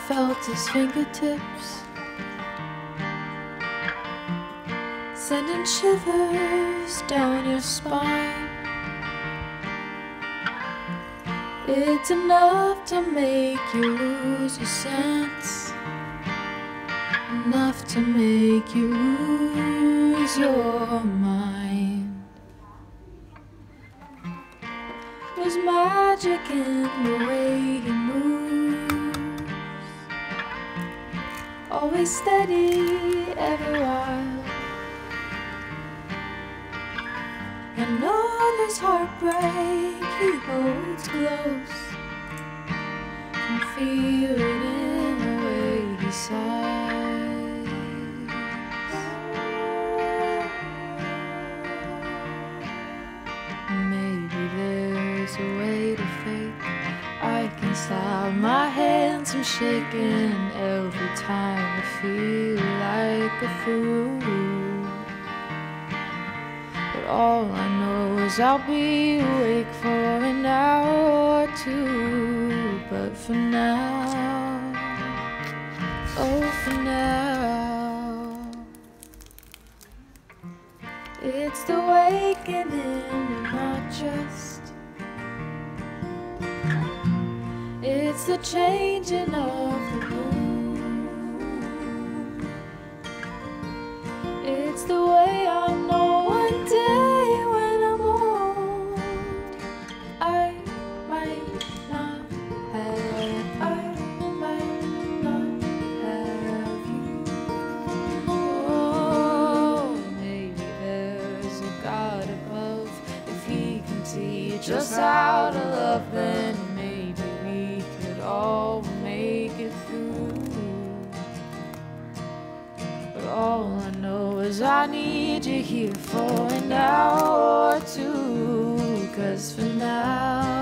felt his fingertips, sending shivers down your spine. It's enough to make you lose your sense, enough to make you lose your mind. There's magic in the way he moves, always steady, ever wild. And all this heartbreak he holds close, can feel it in the way he sighs. Maybe there's a way to fake I can stop my hands from shaking every time I feel like a fool. All I know is I'll be awake for an hour or two. But for now, oh for now, it's the waking in my chest, it's the changing of the moon, it's the way I know one day when I'm old I might not have you. Oh, maybe there's a God above. If he can teach us how to love, then maybe we could all make it through. But all I know is I need you here for an hour or two. 'Cause for now